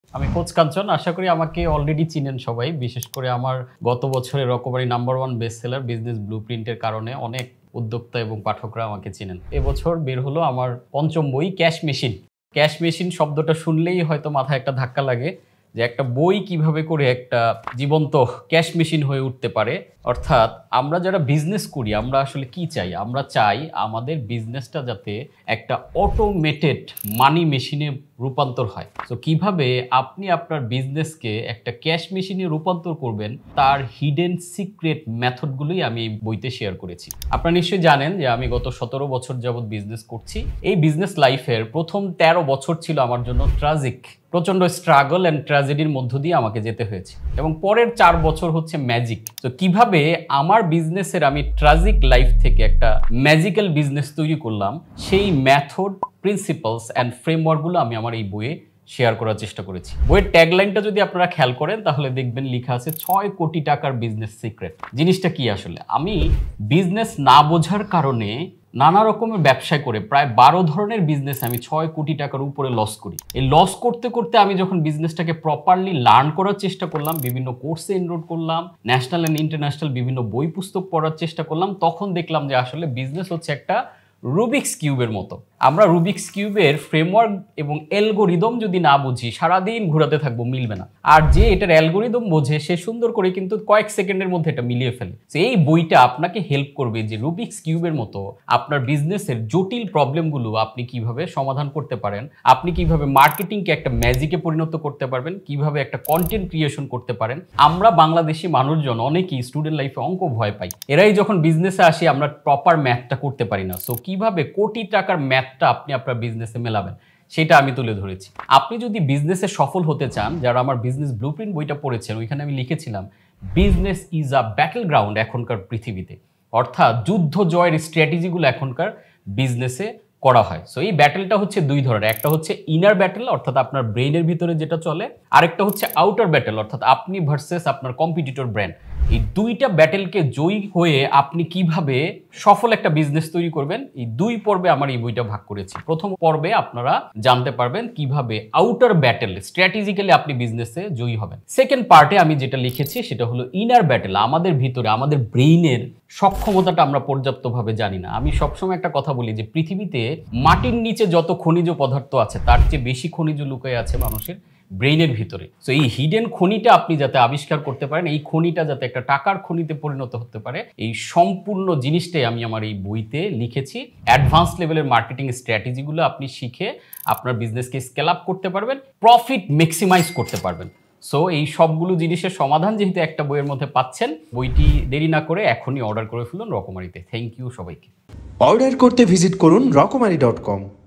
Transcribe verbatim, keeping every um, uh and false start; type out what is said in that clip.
আমি কোচ কাঞ্চন, আশা করি আমাকে অলরেডি চিনেন সবাই। বিশেষ করে আমার গত বছরের Rokomari number one best seller business ব্লুপ্রিন্টের কারণে অনেক উদ্যোক্তা এবং পাঠকরা আমাকে চিনেন। এবছর বের হলো আমার পঞ্চম বই ক্যাশ মেশিন। ক্যাশ মেশিন শব্দটা শুনলেই হয়তো মাথায় একটা ধাক্কা লাগে যে একটা বই কিভাবে করে একটা জীবন্ত ক্যাশ মেশিন হয়ে উঠতে পারে। অর্থাৎ আমরা যারা বিজনেস করি আমরা আসলে কি চাই? আমরা চাই আমাদের বিজনেসটা যাতে একটা অটোমেটেড মানি মেশিনে রূপান্তর হয়। তো কিভাবে আপনি আপনার বিজনেসকে একটা ক্যাশ মেশিনে রূপান্তর করবেন তার হিডেন সিক্রেট মেথডগুলোই আমি এই বইতে শেয়ার করেছি। আপনারা নিশ্চয়ই জানেন যে আমি গত সতেরো বছর যাবৎ বিজনেস করছি। এই বিজনেস লাইফের প্রথম তেরো বছর ছিল আমার জন্য ট্রাজিক, প্রচন্ড স্ট্রাগল অ্যান্ড ট্র্যাজেডির মধ্য দিয়ে আমাকে যেতে হয়েছে, এবং পরের চার বছর হচ্ছে ম্যাজিক। তো কিভাবে আমার বিজনেসের আমি ট্রাজিক লাইফ থেকে একটা ম্যাজিক্যাল বিজনেস তৈরি করলাম, সেই মেথড, প্রিন্সিপালস অ্যান্ড ফ্রেমওয়ার্কগুলো আমি আমার এই বইয়ে শেয়ার করার চেষ্টা করেছি। বইয়ের ট্যাগলাইনটা যদি আপনারা খেয়াল করেন তাহলে দেখবেন লেখা আছে ছয় কোটি টাকার বিজনেস সিক্রেট। জিনিসটা কি আসলে? আমি বিজনেস না বোঝার কারণে নানা রকমের ব্যবসায় করে প্রায় বারো ধরনের বিজনেস আমি ছয় কোটি টাকার উপরে লস করি। এই লস করতে করতে আমি যখন বিজনেসটাকে প্রপারলি লার্ন করার চেষ্টা করলাম, বিভিন্ন কোর্সে এনরোল করলাম, ন্যাশনাল অ্যান্ড ইন্টারন্যাশনাল বিভিন্ন বই পুস্তক পড়ার চেষ্টা করলাম, তখন দেখলাম যে আসলে বিজনেস হচ্ছে একটা রুবিক্স কিউবের মতো। আমরা রুবিক্স কিউবের ফ্রেমওয়ার্ক এবং অ্যালগোরিদম যদি না বুঝি সারাদিন ঘোরাতে থাকবো, মিলবে না। আর যে এটার অ্যালগোরিদম বোঝে সে সুন্দর করে কিন্তু কয়েক সেকেন্ডের মধ্যে এটা মিলিয়ে ফেলে। তো এই বইটা আপনাকে হেল্প করবে যে রুবিক্স কিউবের মতো আপনার বিজনেসের জটিল প্রবলেমগুলো আপনি কিভাবে সমাধান করতে পারেন, আপনি কিভাবে মার্কেটিংকে একটা ম্যাজিকে পরিণত করতে পারবেন, কিভাবে একটা কন্টেন্ট ক্রিয়েশন করতে পারেন। আমরা বাংলাদেশি মানুষজন অনেকেই স্টুডেন্ট লাইফে অঙ্ক ভয় পাই। এরাই যখন বিজনেসে আসি আমরা প্রপার ম্যাথটা করতে পারি না। সো কিভাবে কোটি টাকার ম্যাথটা আপনি আপনার বিজনেসে মেলাবেন সেটা আমি তুলে ধরেছি। আপনি যদি বিজনেসে সফল হতে চান, যারা আমার বিজনেস ব্লুপ্রিন্ট বইটা পড়েছেন ওইখানে আমি লিখেছিলাম business is a battleground এখনকার পৃথিবীতে। অর্থাৎ যুদ্ধ জয়ের স্ট্র্যাটেজিগুলো এখনকার বিজনেসে করা হয়। সো এই ব্যাটেলটা হচ্ছে দুই ধরনের, একটা হচ্ছে ইনার ব্যাটেল অর্থাৎ আপনার ব্রেইনের ভিতরে যেটা চলে, আরেকটা হচ্ছে আউটার ব্যাটেল অর্থাৎ আপনি ভার্সেস আপনার কম্পিটিটর ব্র্যান্ড। এই দুইটা ব্যাটেলকে জয়ী হয়ে আপনি কিভাবে সফল একটা বিজনেস তৈরি করবেন, এই দুই পর্বে আমার এই বইটা ভাগ করেছি। প্রথম পর্বে আপনারা জানতে পারবেন কিভাবে আউটার ব্যাটেল স্ট্র্যাটেজিক্যালি আপনি বিজনেসে জয়ী হবেন। সেকেন্ড পার্টে আমি যেটা লিখেছি সেটা হলো ইনার ব্যাটেল, আমাদের ভিতরে আমাদের ব্রেইনের সক্ষমতাটা আমরা পর্যাপ্তভাবে জানি না। আমি সবসময় একটা কথা বলি যে পৃথিবীতে মাটির নিচে যত খনিজ পদার্থ আছে তার চেয়ে বেশি খনিজ লুকিয়ে আছে মানুষের ব্রেইনের ভিতরে। সো এই হিডেন খনিটা আপনি যাতে আবিষ্কার করতে পারেন, এই খনিটা যাতে একটা টাকার খনিতে পরিণত হতে পারে, এই সম্পূর্ণ জিনিসটাই আমি আমার এই বইতে লিখেছি। অ্যাডভান্স লেভেলের মার্কেটিং স্ট্র্যাটেজিগুলো আপনি শিখে আপনার বিজনেসকে স্কেল আপ করতে পারবেন, প্রফিট ম্যাক্সিমাইজ করতে পারবেন। সো এই সবগুলো জিনিসের সমাধান যেহেতু একটা বইয়ের মধ্যে পাচ্ছেন, বইটি দেরি না করে এখনই অর্ডার করে ফেলুন রকমারিতে। থ্যাংক ইউ সবাইকে। অর্ডার করতে ভিজিট করুন রকমারি ডট কম।